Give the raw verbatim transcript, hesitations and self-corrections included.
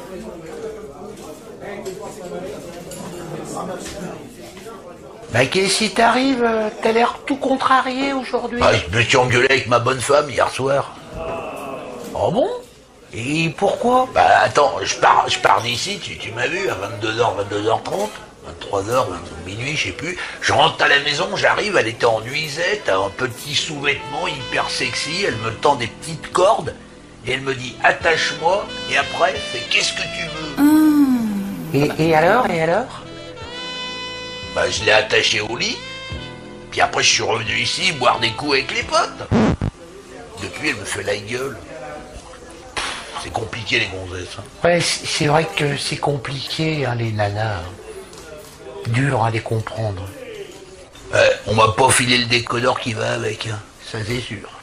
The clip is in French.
Bah qu'est-ce qui t'arrive? T'as l'air tout contrarié aujourd'hui. Ah, je me suis engueulé avec ma bonne femme hier soir. Oh bon? Et pourquoi? Bah attends, je pars, je pars d'ici, tu, tu m'as vu, à vingt-deux heures, vingt-deux heures trente, vingt-trois heures, minuit, je sais plus. Je rentre à la maison, j'arrive, elle était en nuisette, un petit sous-vêtement hyper sexy, elle me tend des petites cordes, et elle me dit attache-moi, et après, fais qu'est-ce que tu veux. Mmh. Et, et alors, et alors? Bah je l'ai attaché au lit, puis après je suis revenu ici boire des coups avec les potes. Depuis elle me fait la gueule. C'est compliqué les gonzesses. Hein. Ouais, c'est vrai que c'est compliqué hein, les nanas. Dur à les comprendre. Ouais, on m'a pas filé le décodeur qui va avec, hein. Ça c'est sûr.